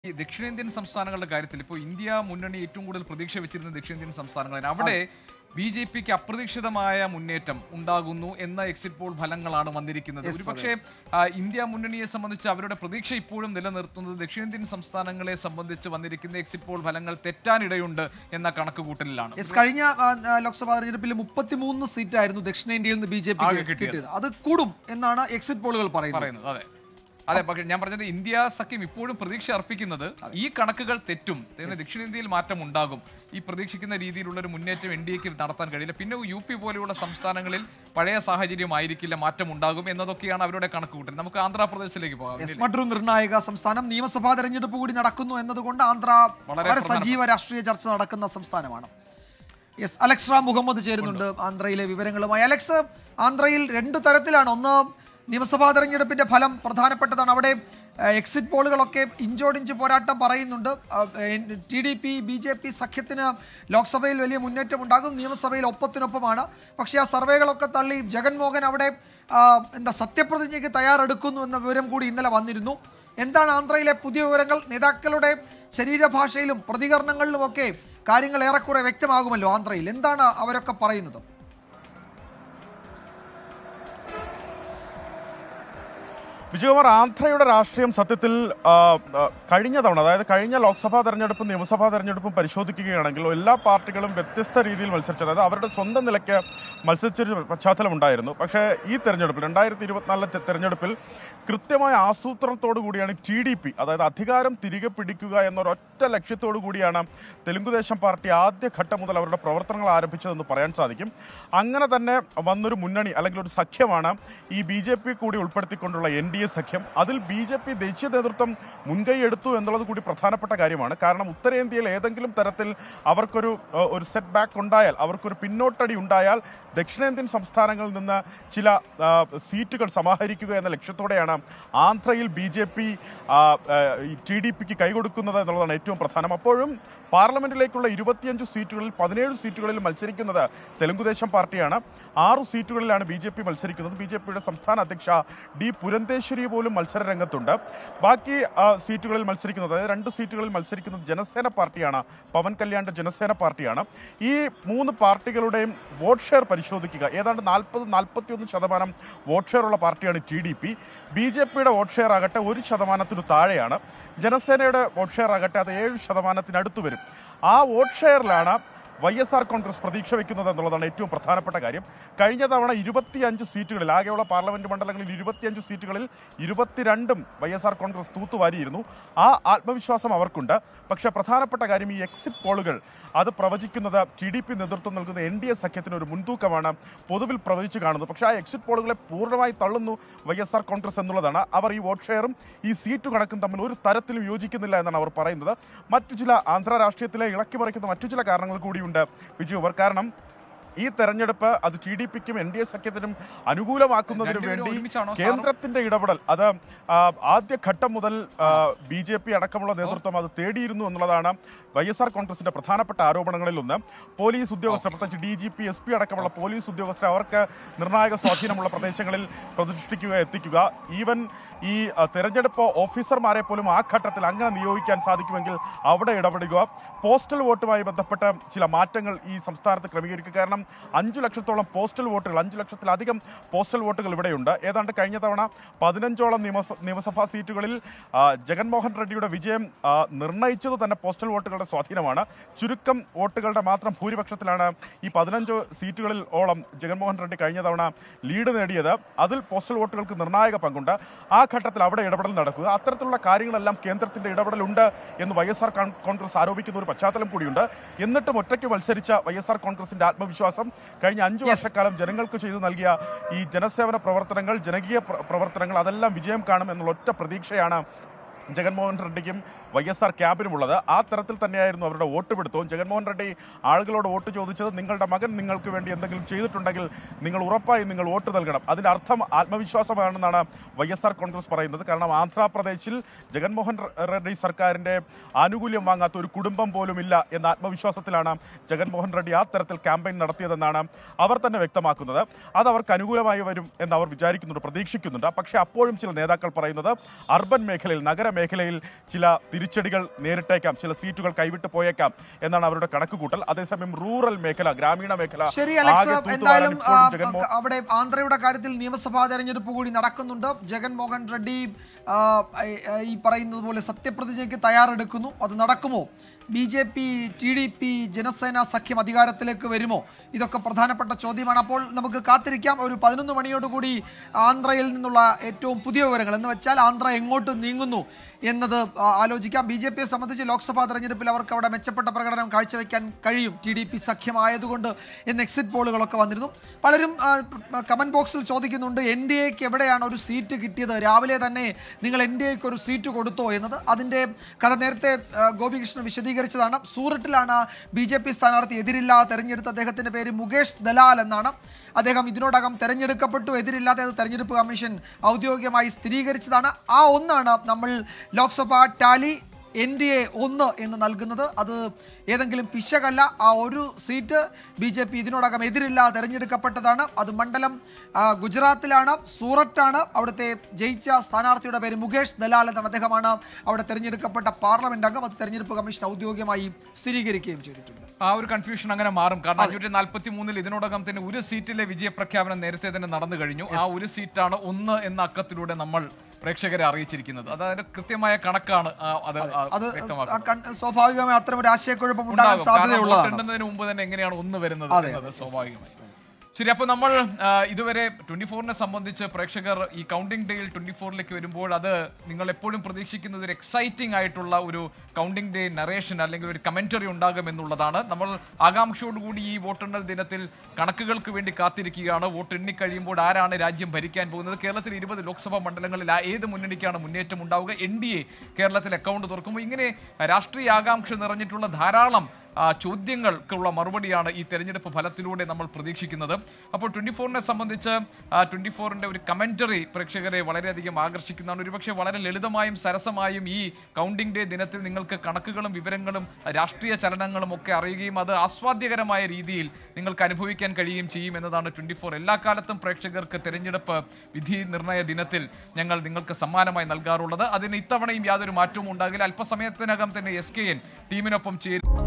ഈ ദക്ഷിണേന്ത്യൻ സംസ്ഥാനങ്ങളുടെ കാര്യത്തിൽ ഇപ്പോൾ ഇന്ത്യ മുന്നണി ഏറ്റവും കൂടുതൽ പ്രതീക്ഷ വെച്ചിരുന്ന ദക്ഷിണേന്ത്യൻ സംസ്ഥാനങ്ങളാണ്. അവിടെ ബി ജെ പിക്ക് അപ്രതീക്ഷിതമായ മുന്നേറ്റം ഉണ്ടാകുന്നു എന്ന എക്സിറ്റ് പോൾ ഫലങ്ങളാണ് വന്നിരിക്കുന്നത്. ഒരുപക്ഷെ ഇന്ത്യ മുന്നണിയെ സംബന്ധിച്ച് അവരുടെ പ്രതീക്ഷ ഇപ്പോഴും നിലനിർത്തുന്നത് ദക്ഷിണേന്ത്യൻ സംസ്ഥാനങ്ങളെ സംബന്ധിച്ച് വന്നിരിക്കുന്ന എക്സിറ്റ് പോൾ ഫലങ്ങൾ തെറ്റാനിടയുണ്ട് എന്ന കണക്കുകൂട്ടലിലാണ്. കഴിഞ്ഞ ലോക്സഭാ തെരഞ്ഞെടുപ്പിൽ 33 സീറ്റായിരുന്നു ദക്ഷിണേന്ത്യയിൽ നിന്ന് ബി ജെ പി കിട്ടിയത്. അത് കൂടും എന്നാണ് എക്സിറ്റ് പോളുകൾ പറയുന്നത്. അതെ അതെ, പക്ഷേ ഞാൻ പറഞ്ഞത് ഇന്ത്യ സഖ്യം ഇപ്പോഴും പ്രതീക്ഷ അർപ്പിക്കുന്നത് ഈ കണക്കുകൾ തെറ്റും, ദക്ഷിണേന്ത്യയിൽ മാറ്റം ഉണ്ടാകും, ഈ പ്രതീക്ഷിക്കുന്ന രീതിയിലുള്ള ഒരു മുന്നേറ്റം എൻ ഡി എക്ക് നടത്താൻ കഴിയില്ല, പിന്നെ യു പി പോലെയുള്ള സംസ്ഥാനങ്ങളിൽ പഴയ സാഹചര്യം ആയിരിക്കില്ല, മാറ്റം ഉണ്ടാകും എന്നതൊക്കെയാണ് അവരുടെ കണക്കുകൂട്ടൽ. നമുക്ക് ആന്ധ്രാപ്രദേശിലേക്ക് പോകാം. മറ്റൊരു നിർണായക സംസ്ഥാനം, നിയമസഭാ തെരഞ്ഞെടുപ്പ് കൂടി നടക്കുന്നു എന്നതുകൊണ്ട് ആന്ധ്ര വളരെ സജീവ രാഷ്ട്രീയ ചർച്ച നടക്കുന്ന സംസ്ഥാനമാണ്. അലക്സ് റാം മുഹമ്മദ് ചേരുന്നുണ്ട് ആന്ധ്രയിലെ വിവരങ്ങളുമായി. അലക്സ്, ആന്ധ്രയിൽ 2 തരത്തിലാണ്. ഒന്ന്, നിയമസഭാ തെരഞ്ഞെടുപ്പിന്റെ ഫലം പ്രധാനപ്പെട്ടതാണ്. അവിടെ എക്സിറ്റ് പോളുകളൊക്കെ ഇഞ്ചോടിഞ്ച് പോരാട്ടം പറയുന്നുണ്ട്. TDP BJP സഖ്യത്തിന് ലോക്സഭയിൽ വലിയ മുന്നേറ്റം ഉണ്ടാകും, നിയമസഭയിൽ ഒപ്പത്തിനൊപ്പമാണ്. പക്ഷേ ആ സർവേകളൊക്കെ തള്ളി ജഗൻമോഹൻ അവിടെ സത്യപ്രതിജ്ഞയ്ക്ക് തയ്യാറെടുക്കുന്നു എന്ന വിവരം കൂടി ഇന്നലെ വന്നിരുന്നു. എന്താണ് ആന്ധ്രയിലെ പുതിയ വിവരങ്ങൾ? നേതാക്കളുടെ ശരീരഭാഷയിലും പ്രതികരണങ്ങളിലുമൊക്കെ കാര്യങ്ങൾ ഏറെക്കുറെ വ്യക്തമാകുമല്ലോ ആന്ധ്രയിൽ. എന്താണ് അവരൊക്കെ പറയുന്നത്? വിജയകുമാർ, ആന്ധ്രയുടെ രാഷ്ട്രീയം സത്യത്തിൽ കഴിഞ്ഞ തവണ, അതായത് കഴിഞ്ഞ ലോക്സഭാ തെരഞ്ഞെടുപ്പും നിയമസഭാ തെരഞ്ഞെടുപ്പും പരിശോധിക്കുകയാണെങ്കിൽ എല്ലാ പാർട്ടികളും വ്യത്യസ്ത രീതിയിൽ മത്സരിച്ചു, അതായത് അവരുടെ സ്വന്തം നിലയ്ക്ക് മത്സരിച്ചൊരു പശ്ചാത്തലം ഉണ്ടായിരുന്നു. പക്ഷേ ഈ തെരഞ്ഞെടുപ്പിൽ 2024 തെരഞ്ഞെടുപ്പിൽ കൃത്യമായ ആസൂത്രണത്തോടു കൂടിയാണ് TDP, അതായത് അധികാരം തിരികെ പിടിക്കുക എന്നൊരൊറ്റ ലക്ഷ്യത്തോടു കൂടിയാണ് തെലുങ്കുദേശം പാർട്ടി ആദ്യഘട്ടം മുതൽ അവരുടെ പ്രവർത്തനങ്ങൾ ആരംഭിച്ചതെന്ന് പറയാൻ സാധിക്കും. അങ്ങനെ തന്നെ വന്നൊരു മുന്നണി അല്ലെങ്കിൽ ഒരു സഖ്യമാണ് ഈ BJP കൂടി ഉൾപ്പെടുത്തിക്കൊണ്ടുള്ള NDA സഖ്യം. അതിൽ BJP ദേശീയ നേതൃത്വം മുൻകൈ എടുത്തു എന്നുള്ളത് കൂടി പ്രധാനപ്പെട്ട കാര്യമാണ്. കാരണം ഉത്തരേന്ത്യയിൽ ഏതെങ്കിലും തരത്തിൽ അവർക്കൊരു സെറ്റ് ബാക്ക് ഉണ്ടായാൽ, അവർക്കൊരു പിന്നോട്ടടി ഉണ്ടായാൽ ദക്ഷിണേന്ത്യൻ സംസ്ഥാനങ്ങളിൽ നിന്ന് ചില സീറ്റുകൾ സമാഹരിക്കുക എന്ന ലക്ഷ്യത്തോടെയാണ് ആന്ധ്രയിൽ BJP TDPക്ക് കൈകൊടുക്കുന്നത് എന്നുള്ളതാണ് ഏറ്റവും പ്രധാനം. അപ്പോഴും പാർലമെന്റിലേക്കുള്ള 25 സീറ്റുകളിൽ 17 സീറ്റുകളിൽ മത്സരിക്കുന്നത് തെലുങ്കുദേശം പാർട്ടിയാണ്. 6 സീറ്റുകളിലാണ് BJP മത്സരിക്കുന്നത്. BJPയുടെ സംസ്ഥാന അധ്യക്ഷ D പുരന്തേശ്വരി പോലും മത്സര രംഗത്തുണ്ട്. ബാക്കി സീറ്റുകളിൽ മത്സരിക്കുന്നത്, അതായത് 2 സീറ്റുകളിൽ മത്സരിക്കുന്നത് ജനസേന പാർട്ടിയാണ്, പവൻ കല്യാണിന്റെ ജനസേന പാർട്ടിയാണ്. ഈ 3 പാർട്ടികളുടെയും വോട്ട് ഷെയർ പരിശോധിക്കുക, ഏതാണ്ട് 40-41% വോട്ട് ഷെയർ ഉള്ള പാർട്ടിയാണ് TDP. BJPയുടെ വോട്ട് ഷെയർ ആകട്ടെ 1% താഴെയാണ്. ജനസേനയുടെ വോട്ട് ഷെയർ ആകട്ടെ അത് 7% അടുത്ത് വരും. ആ വോട്ട് ഷെയറിലാണ് YSR കോൺഗ്രസ് പ്രതീക്ഷ വയ്ക്കുന്നത് എന്നുള്ളതാണ് ഏറ്റവും പ്രധാനപ്പെട്ട കാര്യം. കഴിഞ്ഞ തവണ 25 സീറ്റുകളിൽ, ആകെയുള്ള പാർലമെന്റ് മണ്ഡലങ്ങളിൽ 25 സീറ്റുകളിൽ 22 YSR കോൺഗ്രസ് തൂത്തുവാരിയിരുന്നു. ആ ആത്മവിശ്വാസം അവർക്കുണ്ട്. പക്ഷേ പ്രധാനപ്പെട്ട കാര്യം, ഈ എക്സിറ്റ് പോളുകൾ അത് പ്രവചിക്കുന്നത് TDP നേതൃത്വം നൽകുന്ന NDA സഖ്യത്തിന് ഒരു മുൻതൂക്കമാണ് പൊതുവിൽ പ്രവചിച്ച് കാണുന്നത്. പക്ഷേ ആ എക്സിറ്റ് പോളുകളെ പൂർണ്ണമായി തള്ളുന്നു YSR കോൺഗ്രസ് എന്നുള്ളതാണ്. അവർ ഈ വോട്ട് ഷെയറും ഈ സീറ്റ് കണക്കും തമ്മിൽ ഒരു തരത്തിലും യോജിക്കുന്നില്ല എന്നാണ് അവർ പറയുന്നത്. മറ്റു ചില ആന്ധ്ര രാഷ്ട്രീയത്തിലെ ഇളക്കി മറിക്കുന്ന മറ്റു ചില കാരണങ്ങൾ കൂടിയുണ്ട് വിജയകുമാർ. കാരണം ഈ തെരഞ്ഞെടുപ്പ് അത് TDPക്കും NDA സഖ്യത്തിനും അനുകൂലമാക്കുന്നതിന് വേണ്ടി കേന്ദ്രത്തിന്റെ ഇടപെടൽ, അത് ആദ്യഘട്ടം മുതൽ BJP അടക്കമുള്ള നേതൃത്വം അത് തേടിയിരുന്നു എന്നുള്ളതാണ് YSR കോൺഗ്രസിന്റെ പ്രധാനപ്പെട്ട ആരോപണങ്ങളിൽ ഒന്ന്. പോലീസ് ഉദ്യോഗസ്ഥർ, പ്രത്യേകിച്ച് DGP SP അടക്കമുള്ള പോലീസ് ഉദ്യോഗസ്ഥർ അവർക്ക് നിർണായക സ്വാധീനമുള്ള പ്രദേശങ്ങളിൽ പ്രതിഷ്ഠിക്കുക, എത്തിക്കുക, ഈവൻ ഈ തെരഞ്ഞെടുപ്പ് ഓഫീസർമാരെ പോലും ആ ഘട്ടത്തിൽ അങ്ങനെ നിയോഗിക്കാൻ സാധിക്കുമെങ്കിൽ അവിടെ ഇടപെടുക, പോസ്റ്റൽ വോട്ടുമായി ബന്ധപ്പെട്ട ചില മാറ്റങ്ങൾ ഈ സംസ്ഥാനത്ത് ക്രമീകരിക്കുക. കാരണം 5 ലക്ഷത്തോളം പോസ്റ്റൽ വോട്ടുകൾ, 5 ലക്ഷത്തിലധികം പോസ്റ്റൽ വോട്ടുകൾ ഇവിടെയുണ്ട്. ഏതാണ്ട് കഴിഞ്ഞ തവണ 15ഓളം നിയമസഭാ സീറ്റുകളിൽ ജഗൻമോഹൻ റെഡ്ഡിയുടെ വിജയം നിർണയിച്ചത് തന്നെ പോസ്റ്റൽ വോട്ടുകളുടെ സ്വാധീനമാണ്. ചുരുക്കം വോട്ടുകളുടെ മാത്രം ഭൂരിപക്ഷത്തിലാണ് ഈ 15 സീറ്റുകളിൽ ഓളം ജഗൻമോഹൻ റെഡ്ഡി കഴിഞ്ഞ തവണ ലീഡ് നേടിയത്. അതിൽ പോസ്റ്റൽ വോട്ടുകൾക്ക് നിർണായക പങ്കുണ്ട്. ആ ഘട്ടത്തിൽ അവിടെ ഇടപെടൽ നടക്കുക, അത്തരത്തിലുള്ള കാര്യങ്ങളെല്ലാം കേന്ദ്രത്തിന്റെ ഇടപെടലുണ്ട് എന്ന് YSR കോൺഗ്രസ് ആരോപിക്കുന്ന ഒരു പശ്ചാത്തലം കൂടിയുണ്ട്. എന്നിട്ടും ഒറ്റയ്ക്ക് മത്സരിച്ച YSR കോൺഗ്രസിന്റെ ആത്മവിശ്വാസം കഴിഞ്ഞ 5 വർഷക്കാലം ജനങ്ങൾക്ക് ചെയ്തു നൽകിയ ഈ ജനസേവന പ്രവർത്തനങ്ങൾ, ജനകീയ പ്രവർത്തനങ്ങൾ, അതെല്ലാം വിജയം കാണും എന്നുള്ള ഒറ്റ പ്രതീക്ഷയാണ് ജഗൻമോഹൻ റെഡ്ഡിക്കും YSR ക്യാമ്പിനുമുള്ളത്. ആ തരത്തിൽ തന്നെയായിരുന്നു അവരുടെ വോട്ട് പിടുത്തവും. ജഗൻമോഹൻ റെഡ്ഡി ആളുകളോട് വോട്ട് ചോദിച്ചത്, നിങ്ങളുടെ മകൻ നിങ്ങൾക്ക് വേണ്ടി എന്തെങ്കിലും ചെയ്തിട്ടുണ്ടെങ്കിൽ നിങ്ങൾ ഉറപ്പായും നിങ്ങൾ വോട്ട് നൽകണം. അതിൻ്റെ അർത്ഥം ആത്മവിശ്വാസമാണെന്നാണ് YSR കോൺഗ്രസ് പറയുന്നത്. കാരണം ആന്ധ്രാപ്രദേശിൽ ജഗൻമോഹൻ റെഡ്ഡി സർക്കാരിൻ്റെ ആനുകൂല്യം വാങ്ങാത്ത ഒരു കുടുംബം പോലും ഇല്ല എന്ന ആത്മവിശ്വാസത്തിലാണ് ജഗൻമോഹൻ റെഡ്ഡി ആ തരത്തിൽ ക്യാമ്പയിൻ നടത്തിയതെന്നാണ് അവർ തന്നെ വ്യക്തമാക്കുന്നത്. അത് അവർക്ക് അനുകൂലമായി വരും എന്ന് അവർ വിചാരിക്കുന്നുണ്ട്, പ്രതീക്ഷിക്കുന്നുണ്ട്. പക്ഷേ അപ്പോഴും ചില നേതാക്കൾ പറയുന്നത് അർബൻ മേഖലയിൽ, നഗര മേഖലയിൽ ചില തിരിച്ചടികൾ നേരിട്ടേക്കാം, ചില സീറ്റുകൾ കൈവിട്ട് പോയേക്കാം എന്നാണ് അവരുടെ കണക്കുകൂട്ടൽ. അതേസമയം റൂറൽ മേഖല, ഗ്രാമീണ മേഖല ശരി അലക്സ്, എന്തായാലും അവിടെ ആന്ധ്രയുടെ കാര്യത്തിൽ നിയമസഭാ തെരഞ്ഞെടുപ്പ് കൂടി നടക്കുന്നുണ്ട്. ജഗൻമോഹൻ റെഡ്ഡി ഈ പറയുന്നത് പോലെ സത്യപ്രതിജ്ഞയ്ക്ക് തയ്യാറെടുക്കുന്നു. അത് നടക്കുമോ? BJP, TDP, ജനസേന സഖ്യം അധികാരത്തിലേക്ക് വരുമോ? ഇതൊക്കെ പ്രധാനപ്പെട്ട ചോദ്യമാണ്. അപ്പോൾ നമുക്ക് കാത്തിരിക്കാം. ഒരു 11 മണിയോടുകൂടി ആന്ധ്രയിൽ നിന്നുള്ള ഏറ്റവും പുതിയ വിവരങ്ങൾ എന്ന് വെച്ചാൽ ആന്ധ്ര എങ്ങോട്ട് നീങ്ങുന്നു എന്നത് ആലോചിക്കാം. BJPയെ സംബന്ധിച്ച് ലോക്സഭാ തെരഞ്ഞെടുപ്പിൽ അവർക്ക് അവിടെ മെച്ചപ്പെട്ട പ്രകടനം കാഴ്ചവെക്കാൻ കഴിയും, TDP സഖ്യമായതുകൊണ്ട് എന്ന് എക്സിറ്റ് പോളുകളൊക്കെ വന്നിരുന്നു. പലരും കമന്റ് ബോക്സിൽ ചോദിക്കുന്നുണ്ട്, NDAക്ക് എവിടെയാണ് ഒരു സീറ്റ് കിട്ടിയത്? രാവിലെ തന്നെ നിങ്ങൾ NDAക്ക് ഒരു സീറ്റ് കൊടുത്തോ എന്നത്. അതിൻ്റെ കഥ നേരത്തെ ഗോപികൃഷ്ണൻ വിശദീകരിച്ചതാണ്. സൂററ്റിലാണ് BJP സ്ഥാനാർത്ഥി എതിരില്ലാതെ തെരഞ്ഞെടുത്ത അദ്ദേഹത്തിൻ്റെ പേര് മുകേഷ് ദലാൽ എന്നാണ്. അദ്ദേഹം ഇതിനോടകം തെരഞ്ഞെടുക്കപ്പെട്ടു. എതിരില്ലാതെ അത് തെരഞ്ഞെടുപ്പ് കമ്മീഷൻ ഔദ്യോഗികമായി സ്ഥിരീകരിച്ചതാണ്. ആ ഒന്നാണ് നമ്മൾ ലോക്സഭാ ടാലി NDA 1 എന്ന് നൽകുന്നത്. അത് ഏതെങ്കിലും പിശകല്ല. ആ ഒരു സീറ്റ് BJP ഇതിനോടകം എതിരില്ലാതെ തെരഞ്ഞെടുക്കപ്പെട്ടതാണ്. അത് മണ്ഡലം ഗുജറാത്തിലാണ്, സൂററ്റാണ്. അവിടുത്തെ ജയിച്ച സ്ഥാനാർത്ഥിയുടെ പേര് മുകേഷ് ദലാൽ എന്നാണ്. അദ്ദേഹമാണ് അവിടെ തെരഞ്ഞെടുക്കപ്പെട്ട പാർലമെന്റ് അംഗം. അത് തെരഞ്ഞെടുപ്പ് കമ്മീഷൻ ഔദ്യോഗികമായി സ്ഥിരീകരിക്കുകയും ചെയ്തിട്ടുണ്ട്. ആ ഒരു കൺഫ്യൂഷൻ അങ്ങനെ മാറും. കാരണം 543 ഇതിനോടകം തന്നെ ഒരു സീറ്റിലെ വിജയപ്രഖ്യാപനം നേരത്തെ തന്നെ നടന്നു കഴിഞ്ഞു. ആ ഒരു സീറ്റാണ് 1 എന്ന അക്കത്തിലൂടെ നമ്മൾ പ്രേക്ഷകരെ അറിയിച്ചിരിക്കുന്നത്. അതായത് കൃത്യമായ കണക്കാണ്. അത് സ്വാഭാവികമായി അത്തരം ഒരു ആശയക്കുഴപ്പം ഉണ്ടാകാൻ സാധ്യതയുള്ളതാണ്. മുമ്പ് തന്നെ എങ്ങനെയാണ് 1 വരുന്നത് എന്നത് സ്വാഭാവികമായി. ശരി, അപ്പോൾ നമ്മൾ ഇതുവരെ 24നെ സംബന്ധിച്ച് പ്രേക്ഷകർ ഈ കൗണ്ടിംഗ് ഡേയിൽ 24ലേക്ക് വരുമ്പോൾ അത് നിങ്ങൾ എപ്പോഴും പ്രതീക്ഷിക്കുന്നത് ഒരു എക്സൈറ്റിംഗ് ആയിട്ടുള്ള ഒരു കൗണ്ടിംഗ് ഡേ നറേഷൻ അല്ലെങ്കിൽ ഒരു കമന്ററി ഉണ്ടാകുമെന്നുള്ളതാണ്. നമ്മൾ ആകാംക്ഷയോടുകൂടി ഈ വോട്ടെണ്ണൽ ദിനത്തിൽ കണക്കുകൾക്ക് വേണ്ടി കാത്തിരിക്കുകയാണ്. വോട്ട് എണ്ണിക്കഴിയുമ്പോൾ ആരാണ് രാജ്യം ഭരിക്കാൻ പോകുന്നത്? കേരളത്തിൽ 20 ലോക്സഭാ മണ്ഡലങ്ങളിൽ ഏത് മുന്നണിക്കാണ് മുന്നേറ്റം ഉണ്ടാവുക? NDA കേരളത്തിൽ അക്കൗണ്ട് തുറക്കുമ്പോൾ ഇങ്ങനെ രാഷ്ട്രീയ ആകാംക്ഷ നിറഞ്ഞിട്ടുള്ള ധാരാളം ചോദ്യങ്ങൾക്കുള്ള മറുപടിയാണ് ഈ തെരഞ്ഞെടുപ്പ് ഫലത്തിലൂടെ നമ്മൾ പ്രതീക്ഷിക്കുന്നത്. അപ്പോൾ 24നെ സംബന്ധിച്ച് 24ന്റെ ഒരു കമന്ററി പ്രേക്ഷകരെ വളരെയധികം ആകർഷിക്കുന്നതാണ്. ഒരുപക്ഷെ വളരെ ലളിതമായും സരസമായും ഈ കൗണ്ടിംഗ് ഡേ ദിനത്തിൽ നിങ്ങൾക്ക് കണക്കുകളും വിവരങ്ങളും രാഷ്ട്രീയ ചലനങ്ങളും ഒക്കെ അറിയുകയും അത് ആസ്വാദ്യകരമായ രീതിയിൽ നിങ്ങൾക്ക് അനുഭവിക്കാൻ കഴിയുകയും ചെയ്യും എന്നതാണ് 24 എല്ലാ കാലത്തും പ്രേക്ഷകർക്ക് തെരഞ്ഞെടുപ്പ് വിധി നിർണയ ദിനത്തിൽ ഞങ്ങൾ നിങ്ങൾക്ക് സമ്മാനമായി നൽകാറുള്ളത്. അതിന് ഇത്തവണയും യാതൊരു മാറ്റവും ഉണ്ടാകില്ല. അല്പസമയത്തിനകം തന്നെ SKN ടീമിനൊപ്പം ചേരും.